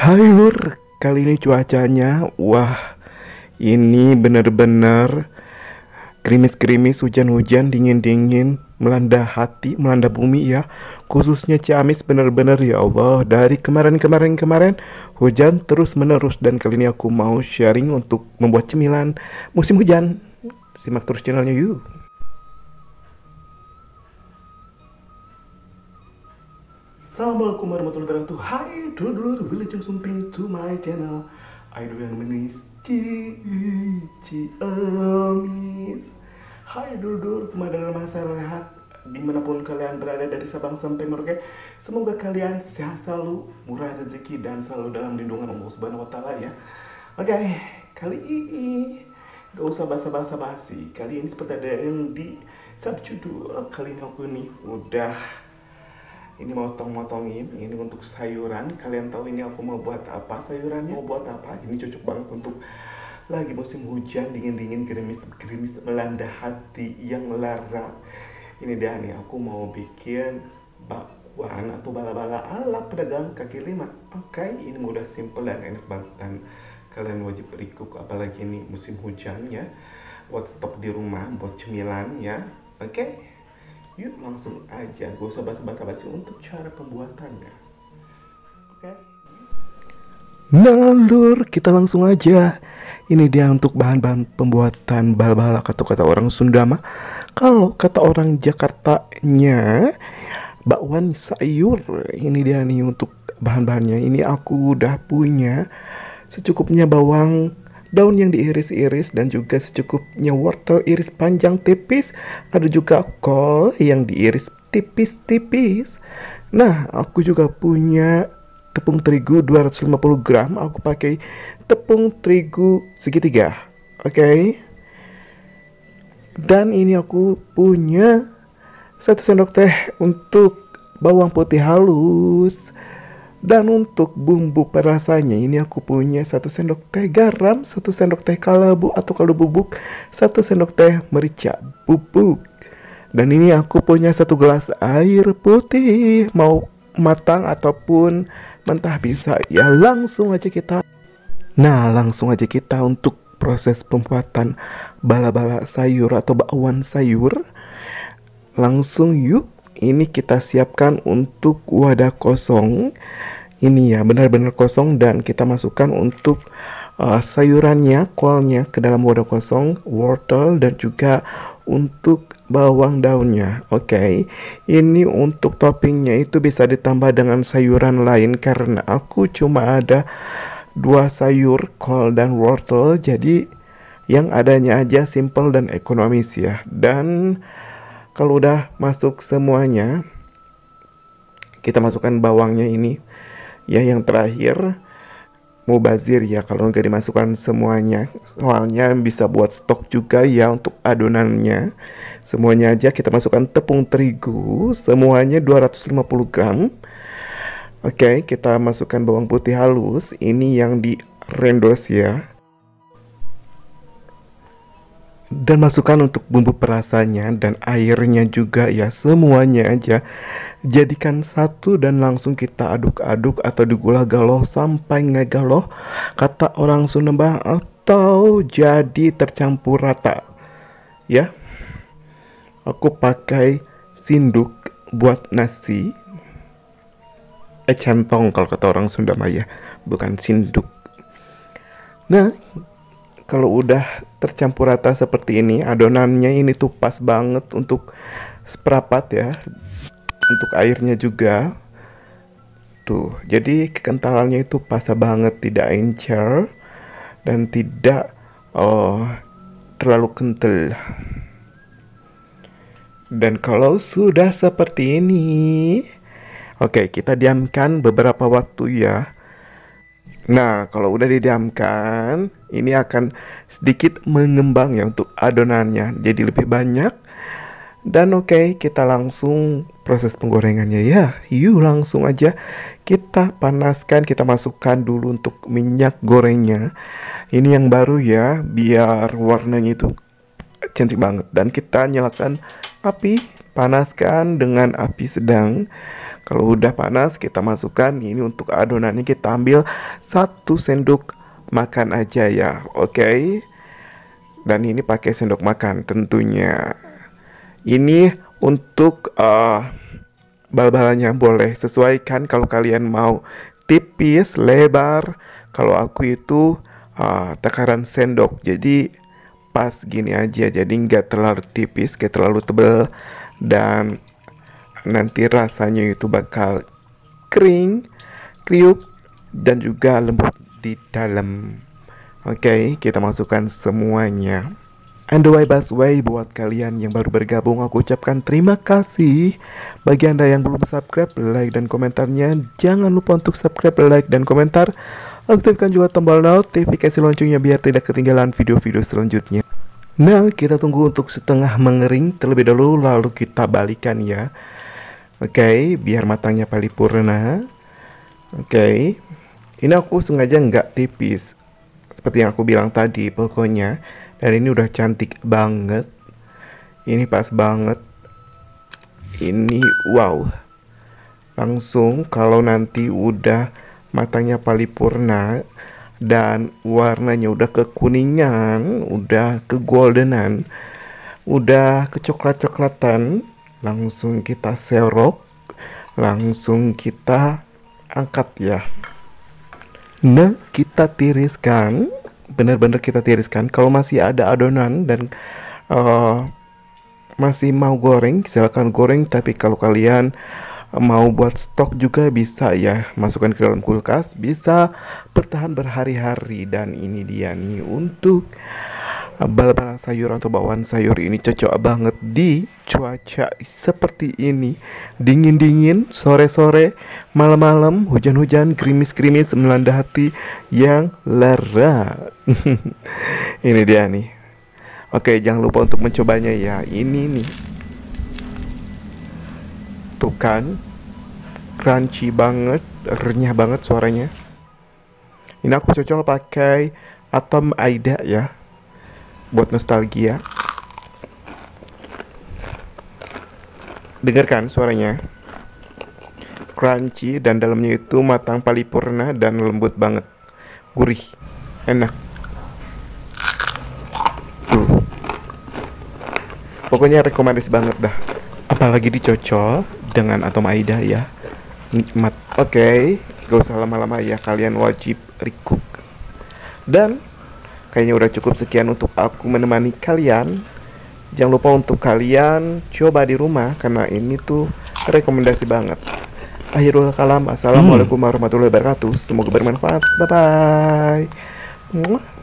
Hai Lur, kali ini cuacanya, wah ini bener-bener gerimis-gerimis, hujan-hujan, dingin-dingin, melanda hati, melanda bumi ya. Khususnya Ciamis bener-bener ya Allah, dari kemarin hujan terus-menerus. Dan kali ini aku mau sharing untuk membuat cemilan musim hujan. Simak terus channelnya yuk. Assalamualaikum warahmatullahi wabarakatuh. Hai dulur, wilujeng sumping to my channel. Ayo yang menis Ciamis. Hai dulur, kemana masyarakat dimanapun kalian berada dari Sabang sampai Merauke, semoga kalian sehat selalu, murah rezeki dan selalu dalam lindungan Allah Subhanahu Wa Taala ya. Oke, kali ini gak usah basa-basi. Kali ini seperti ada yang di subjudul. Kali ini aku nih udah ini motongin ini untuk sayuran. Kalian tahu ini aku mau buat apa sayurannya? Mau buat apa? Ini cocok banget untuk lagi musim hujan, dingin-dingin, gerimis melanda hati yang lara. Ini dia nih, aku mau bikin bakwan atau bala-bala ala pedagang kaki lima. Oke, ini mudah, simple dan enak banget, dan kalian wajib recook apalagi ini musim hujan ya. Buat stok di rumah, buat cemilan ya. Oke. Yuk langsung aja, gak usah basa-basi untuk cara pembuatannya. Oke. Nah Lur, kita langsung aja. Ini dia untuk bahan-bahan pembuatan bal-balak atau kata orang Sunda mah. Kalau kata orang Jakartanya bakwan sayur. Ini dia nih untuk bahan-bahannya. Ini aku udah punya secukupnya bawang daun yang diiris-iris dan juga secukupnya wortel iris panjang tipis. Ada juga kol yang diiris tipis-tipis. Nah, aku juga punya tepung terigu 250 gram. Aku pakai tepung terigu segitiga. Oke. Dan ini aku punya 1 sendok teh untuk bawang putih halus. Dan untuk bumbu perasanya ini aku punya 1 sendok teh garam, 1 sendok teh kalabu atau kaldu bubuk, 1 sendok teh merica bubuk. Dan ini aku punya 1 gelas air putih, mau matang ataupun mentah bisa ya. Langsung aja kita untuk proses pembuatan bala-bala sayur atau bakwan sayur. Langsung yuk. Ini kita siapkan untuk wadah kosong. Ini ya benar-benar kosong, dan kita masukkan untuk sayurannya, kolnya ke dalam wadah kosong, wortel dan juga untuk bawang daunnya. Oke. Ini untuk toppingnya itu bisa ditambah dengan sayuran lain karena aku cuma ada 2 sayur, kol dan wortel. Jadi yang adanya aja simple dan ekonomis ya. Dan kalau udah masuk semuanya, kita masukkan bawangnya ini ya, yang terakhir mubazir ya kalau nggak dimasukkan semuanya, soalnya bisa buat stok juga ya untuk adonannya. Semuanya aja kita masukkan tepung terigu semuanya 250 gram. Oke, kita masukkan bawang putih halus ini yang di rendos ya. Dan masukkan untuk bumbu perasanya dan airnya juga ya, semuanya aja jadikan satu dan langsung kita aduk-aduk atau digula-galoh sampai ngegaloh kata orang Sunda, atau jadi tercampur rata ya. Aku pakai sinduk buat nasi, centong kalau kata orang Sunda ya, bukan sinduk. Nah, kalau udah tercampur rata seperti ini, adonannya ini tuh pas banget untuk seprapat ya. Untuk airnya juga. Tuh, jadi kekentalannya itu pas banget, tidak encer dan tidak terlalu kental. Dan kalau sudah seperti ini, oke, kita diamkan beberapa waktu ya. Nah, kalau udah didiamkan, ini akan sedikit mengembang ya untuk adonannya, jadi lebih banyak. Dan oke, kita langsung proses penggorengannya ya. Yuk langsung aja kita panaskan, kita masukkan dulu untuk minyak gorengnya. Ini yang baru ya, biar warnanya itu cantik banget. Dan kita nyalakan api, panaskan dengan api sedang. Kalau udah panas kita masukkan ini untuk adonannya, kita ambil 1 sendok makan aja ya. Oke. Dan ini pakai sendok makan tentunya. Ini untuk bal-balannya boleh sesuaikan kalau kalian mau tipis, lebar. Kalau aku itu takaran sendok, jadi pas gini aja, jadi nggak terlalu tipis, nggak terlalu tebal, dan nanti rasanya itu bakal kering, kriuk, dan juga lembut di dalam. Oke, kita masukkan semuanya. And the way busway, buat kalian yang baru bergabung, aku ucapkan terima kasih. Bagi Anda yang belum subscribe, like dan komentarnya, jangan lupa untuk subscribe, like dan komentar. Aktifkan juga tombol notifikasi loncengnya biar tidak ketinggalan video-video selanjutnya. Nah, kita tunggu untuk setengah mengering terlebih dahulu, lalu kita balikan ya. Oke, biar matangnya paripurna. Oke, ini aku sengaja nggak tipis, seperti yang aku bilang tadi pokoknya. Dan ini udah cantik banget. Ini pas banget. Ini wow. Langsung kalau nanti udah matangnya paripurna dan warnanya udah kekuningan, udah kegoldenan, udah kecoklat-coklatan, langsung kita serok, langsung kita angkat ya. Nah, kita tiriskan, benar-benar kita tiriskan. Kalau masih ada adonan dan masih mau goreng, silakan goreng. Tapi kalau kalian mau buat stok juga bisa ya, masukkan ke dalam kulkas, bisa bertahan berhari-hari. Dan ini dia nih untuk bal-balan sayur atau bakwan sayur, ini cocok banget di cuaca seperti ini, dingin-dingin, sore-sore, malam-malam, hujan-hujan, gerimis-gerimis melanda hati yang lara. Ini dia nih. Oke, jangan lupa untuk mencobanya ya. Ini nih, tuh kan, crunchy banget, renyah banget suaranya. Ini aku cocok pakai Atom Aida ya, buat nostalgia. Dengarkan suaranya, crunchy dan dalamnya itu matang paripurna dan lembut banget, gurih, enak. Tuh, pokoknya rekomendasi banget dah. Apalagi dicocol dengan Atom Aida ya, nikmat. Oke, gak usah lama-lama ya, kalian wajib recook. Dan kayaknya udah cukup sekian untuk aku menemani kalian. Jangan lupa untuk kalian coba di rumah, karena ini tuh rekomendasi banget. Akhirul kalam, assalamualaikum warahmatullahi wabarakatuh. Semoga bermanfaat. Bye bye.